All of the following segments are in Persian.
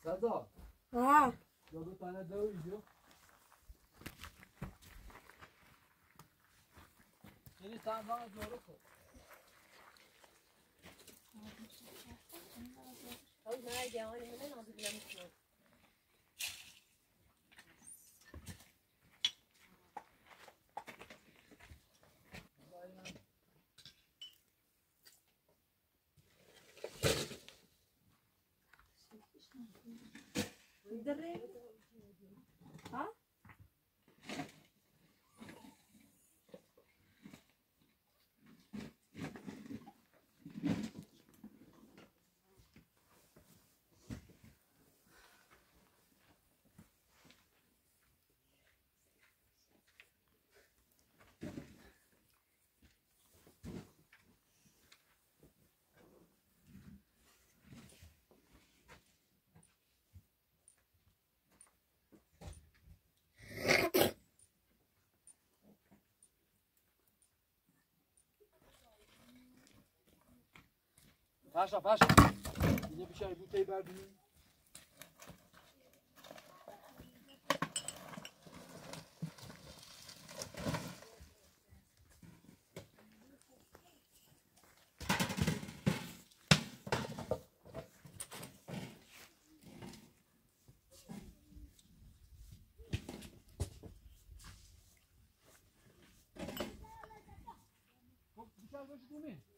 صدا آه دو تانه دو ایجو یعنی تان باز دورو کو او نه جوانی من نازی بلند میشم دري ها Paşa. Yine bir şey bu teyber dünün. Bıçak başı değil mi?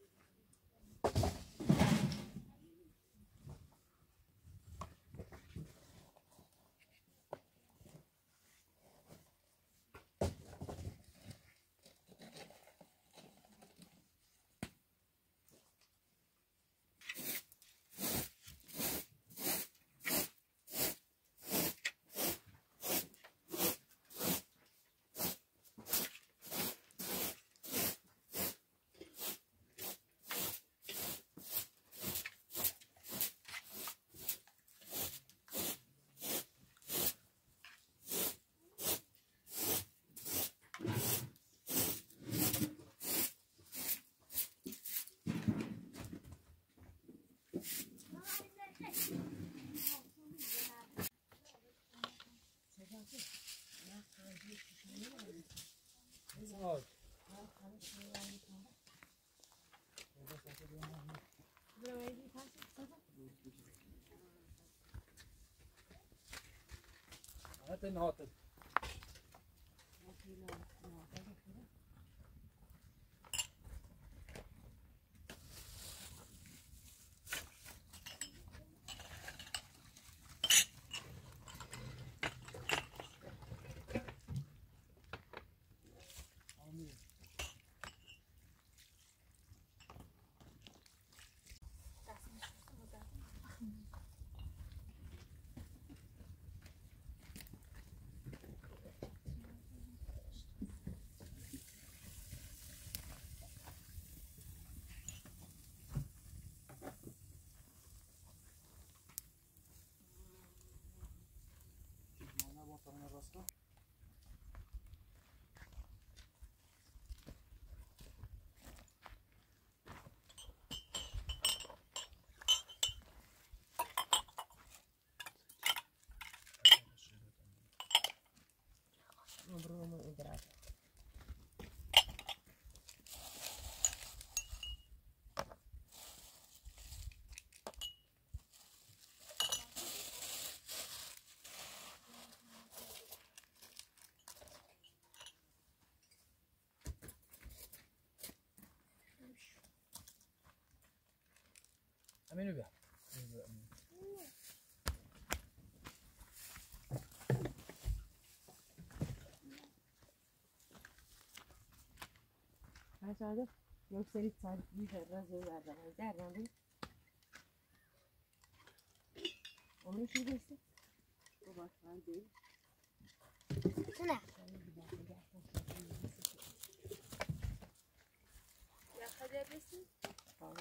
Evet. هات النهاطل Tamam rasta. Bruno idrata. Aminu bia. Aşağıda gökseli bir razı verdim. Derden değil. Onun için geçti. Bu başkan değil. Bu ne? Yakabilirsin. Tamam.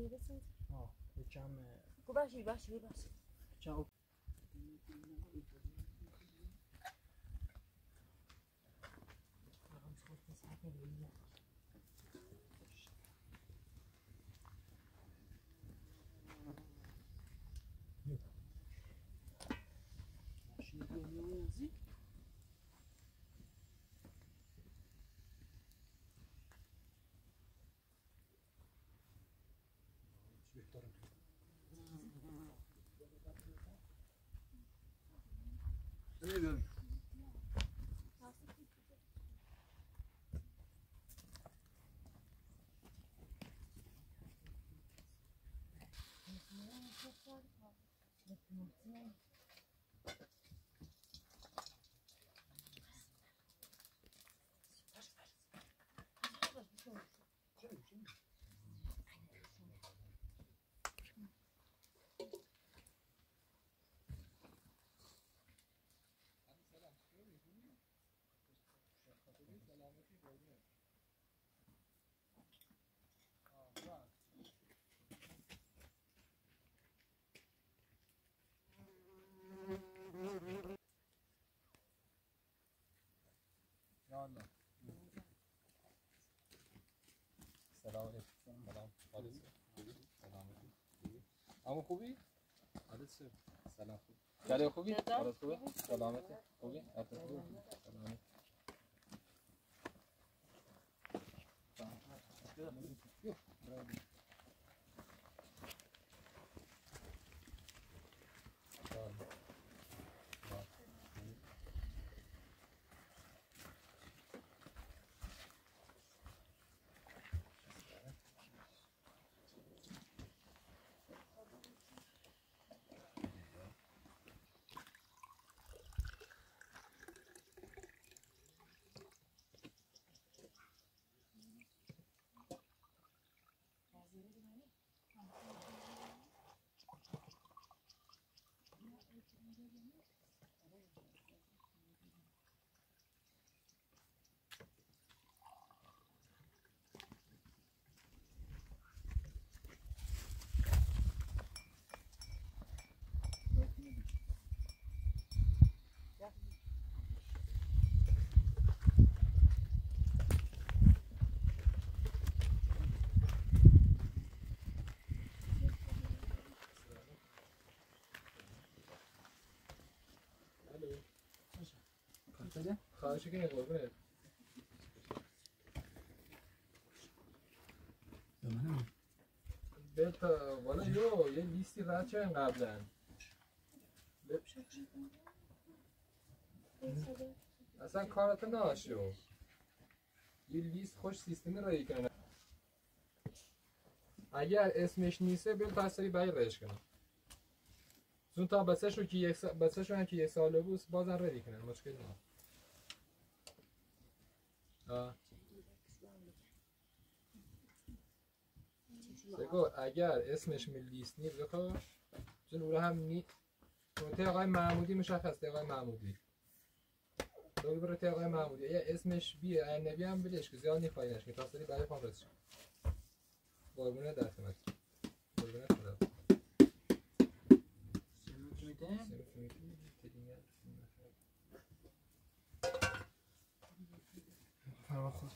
چم باشه چم سلام علیکم. سلام. اما خوبی؟ سلام خوبی؟ چطور خوبی؟ حالت خوبه؟ سلامتی؟ خوبی؟ حالت خوبه؟ سلامتی؟ خواهش کنید قربونت. بهت والا یه لیستی رد شدن قبلا. اصلا کارت ناشو. یه لیست خوش سیستمی رایی کنه. اگر اسمش نیسته بیل تصریح باید رایش کنم. چون تا بسشو که یک ساله بود بازم ردی کنن مشکل نه. بگو اگر اسمش لیست نیست بخوا چون اون هم نی تو آقای محمودی مشخصه آقای محمودی دو برای آقای محمودی یا اسمش بیه نبی هم بلش که زیاد نیفایدش که تصریح برای خان رسید قربونه در خدمت قربونه خدا فرما خود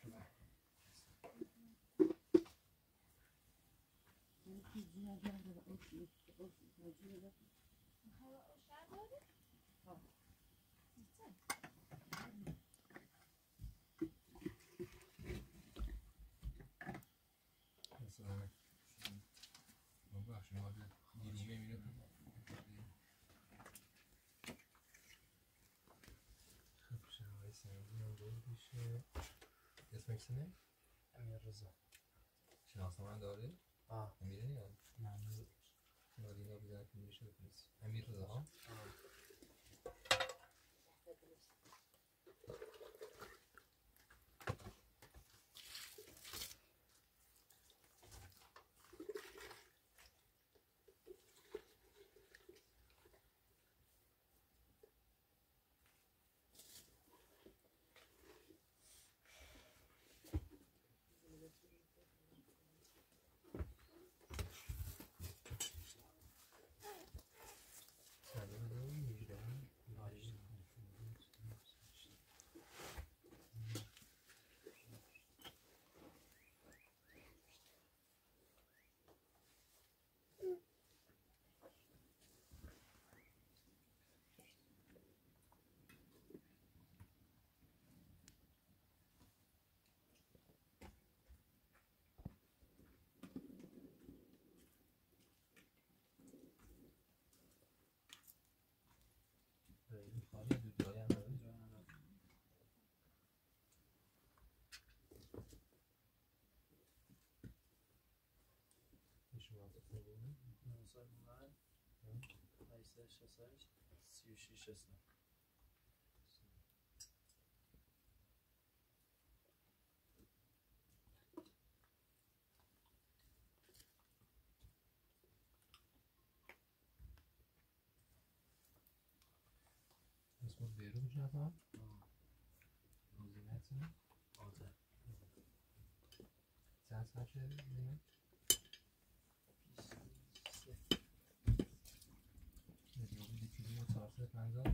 اسمش چیه؟ امیررضا. شناسنامه داری؟ امیره یا؟ نه نادینا بیدن که میشه بپرس امیررضا ها؟ خانه دو جای هم داره. شما تصمیم بگیرید. 868 36 اسم. اسم بیرون میشه تا موزیمت نه آره. چند ساعت شده دیگه دیگه دیگه 450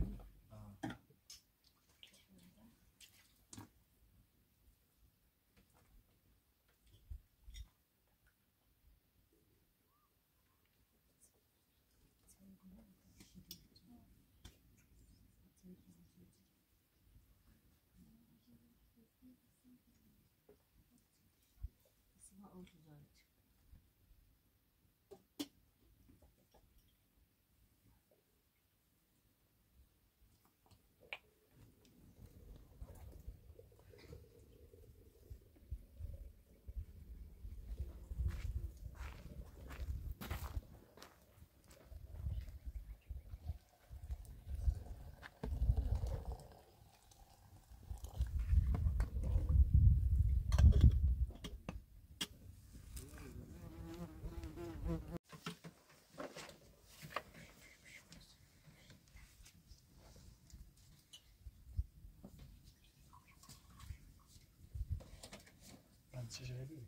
چه جایی؟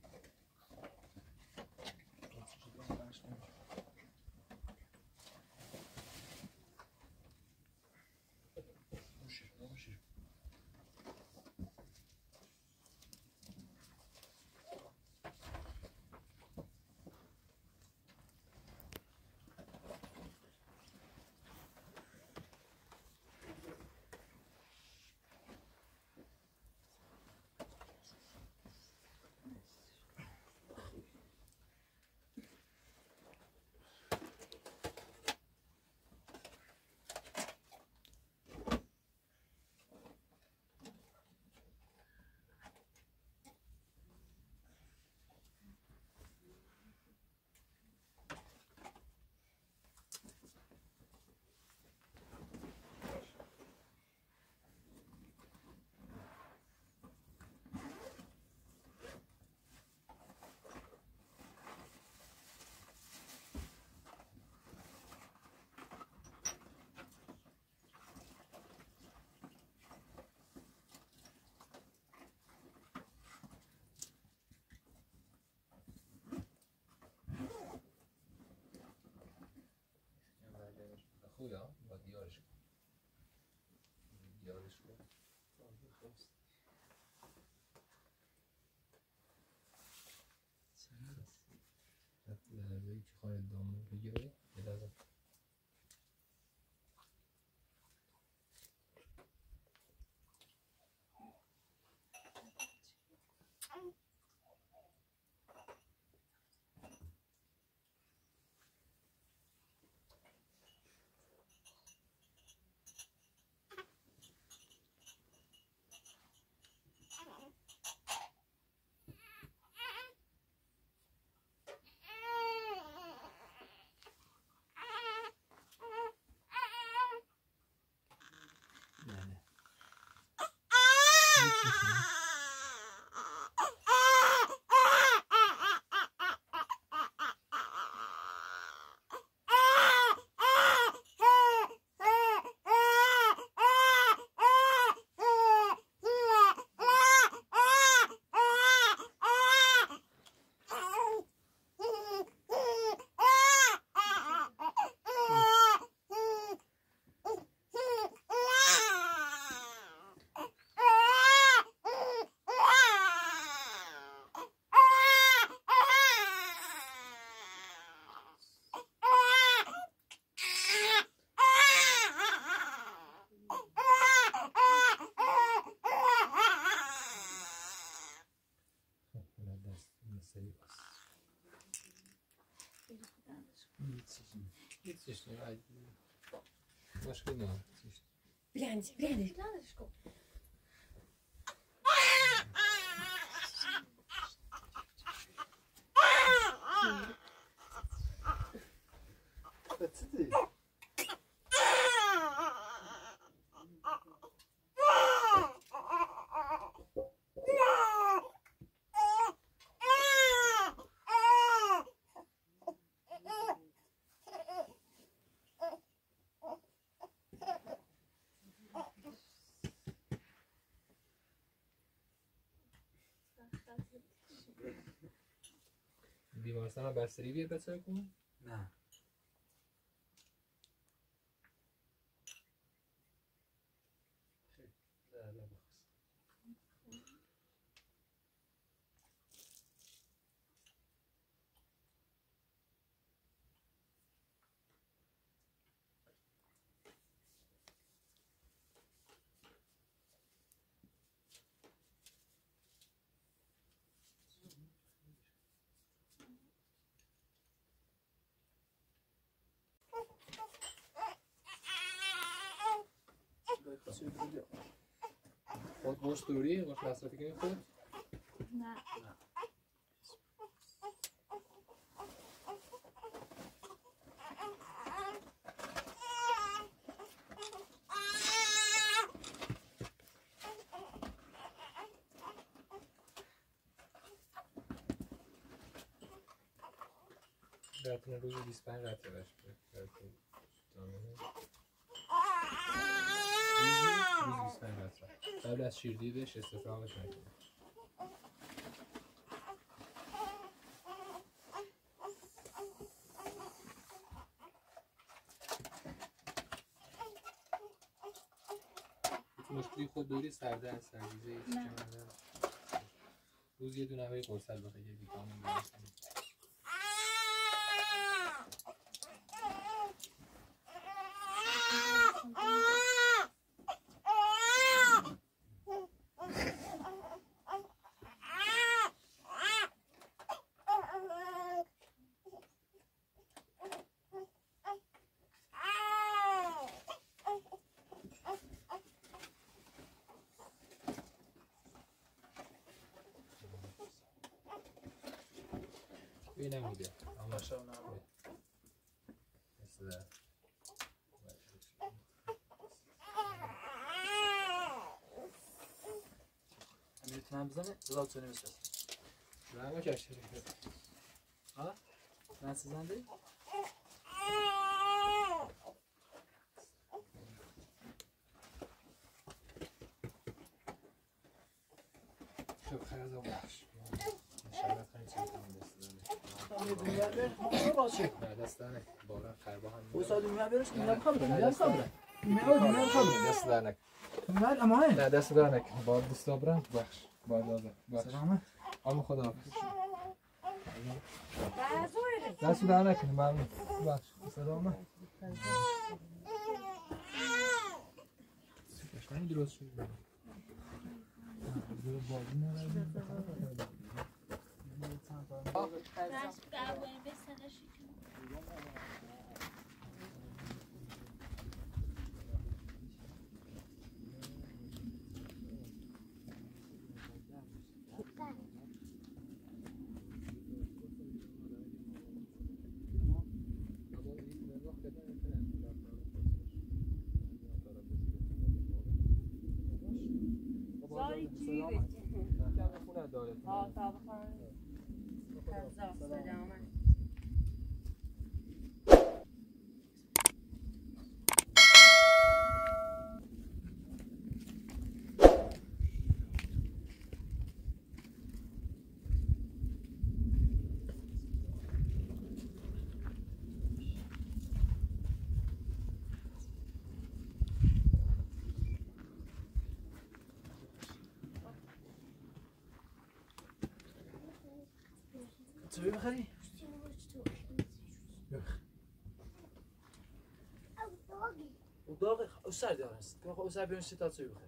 خوبه ها با دیارش کن دیارش کن لحظه که خواهد دامون بگیره یه لحظه مشکل نداره بلندی بیمارستان هم بستری بیاد بچه کن؟ نه خود گوش دوری؟ گوش مصرفی کنی خود؟ نه رتونه روز 25 رتونه باشه روز 25 رتونه قبل از شیردیدش استفراغش نکنه مشکلی خود دوری سرده سرگیزه ایست روز یه دونه هایی قرصل بخواه یه ویتامین درست نمیده اما شب نمیده مثل میتونم بزنه زلال تو نمیشه نه کشتی ها؟ نه سزنده؟ خب خیلی از بخش شبت خیلی چیز کنم نه دستانه باران خربا هم او ساعت میام برش میام دست دارنک میاد اما هی نه دست دارنک با دست دارن بخش با دازه بخش سلامت اما خدا دست دارنک ممنون بخش سلامت سیکشتنی درست شد بازی نرد چی بخری؟ او داغ او سر داره است که او سر بیرون تا چی بخری؟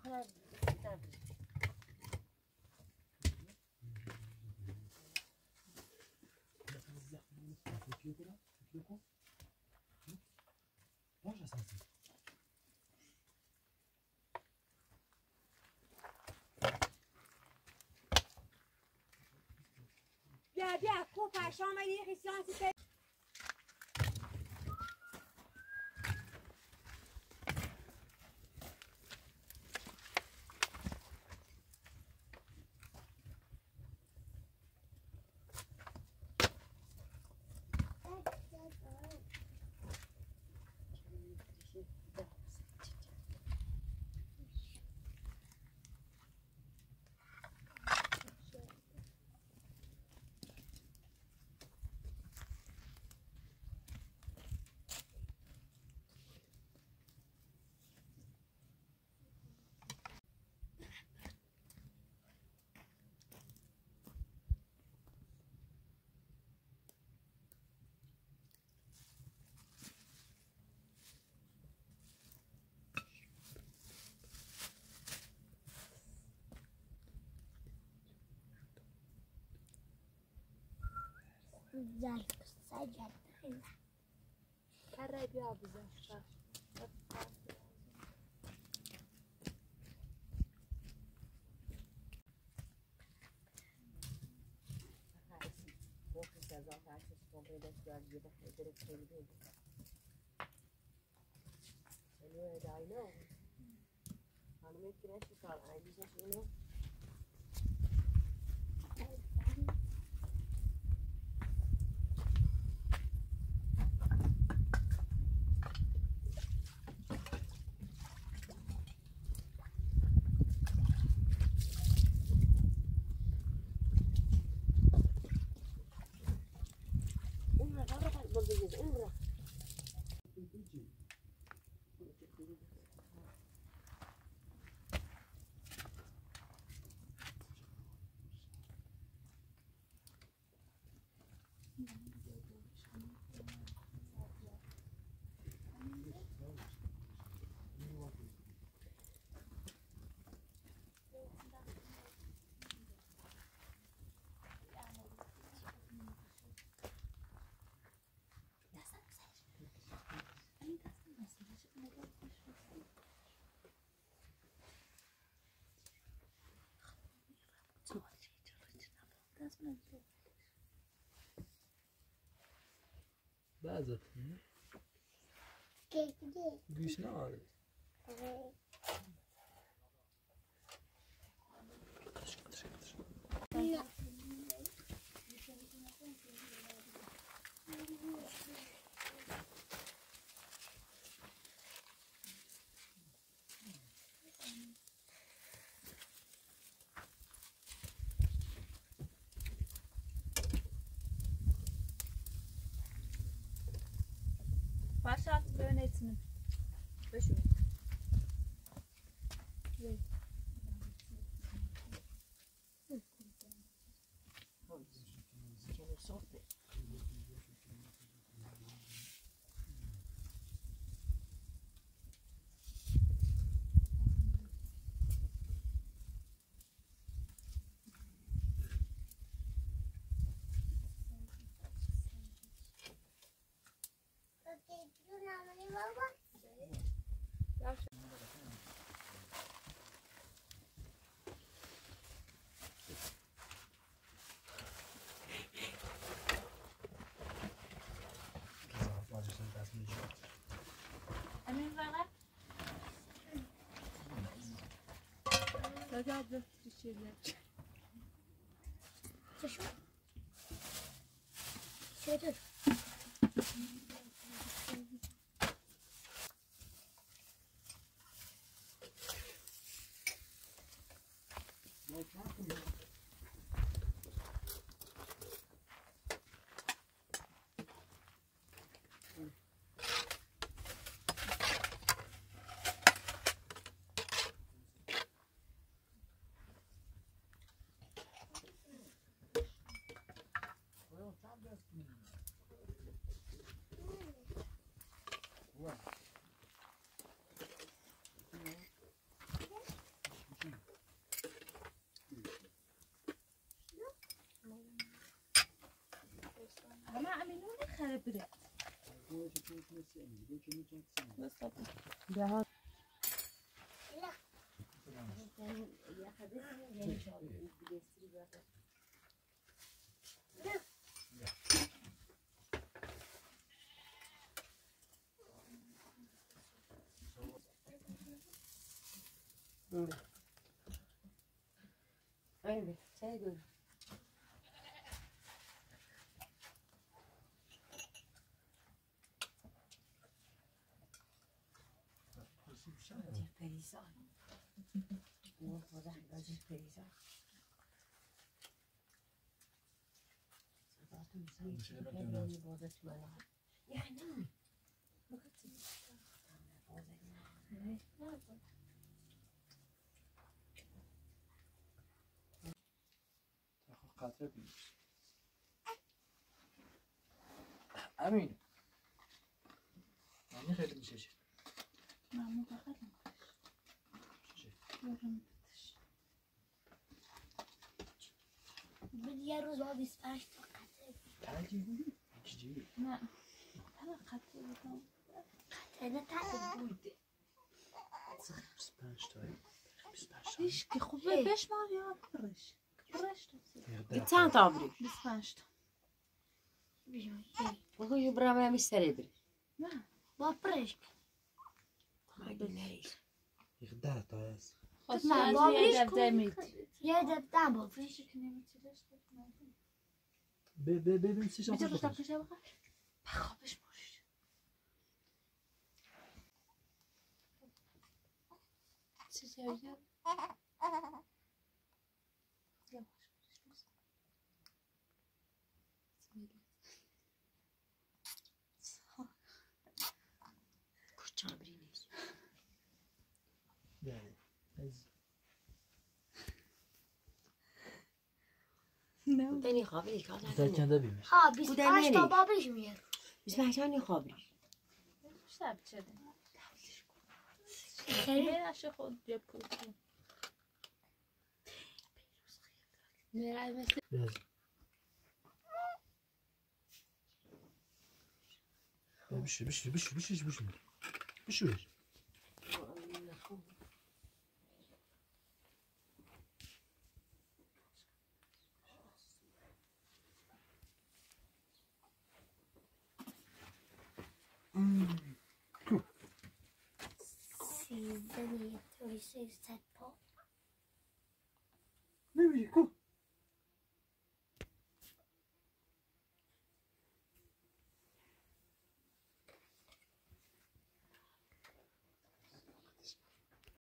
کنم بیا کو پشام یه خیسانتی زل سجل کره بیا بزن I know. I'm making exercise. I use this, you know. بعضت گوش نه Başlat yönetimi. Başım. Amirreza. Sadece bir şeyler. Şöyle. سر بره Aynen. Sen gör. Perişan. Bu kadar gazet perişan. Yani. قطره بیش امین یعنی خیلی میشه چی؟ معمول فقط بود یه روز با 25 تا قطعه تعجیبی؟ چجوری؟ نه فقط قطعه بودم قطعه نه تعدیل بود 25 تایی 25 هیچ که خوبه بشمار یا برش چند تا بری؟ 25 تا بگو یه برام همی سری بری. نه با پرشک مگه نریز. 10 تا هست خواست نه، از بابیش یه دفته کن. میدی یه دفتر با پرشک ببین چی شما بیچه رو بخورش تاکشه بخور بخوابش باش چی جایی؟ کجا بری نیست. یعنی نه بودنی خوابی کار در نداری. کنده بیمش ها 25 تا بابیش میاره 25 تا خوابی. شب چه خیلی نشه خود یه پوکی میرای مثل بشوش سیزده توی 300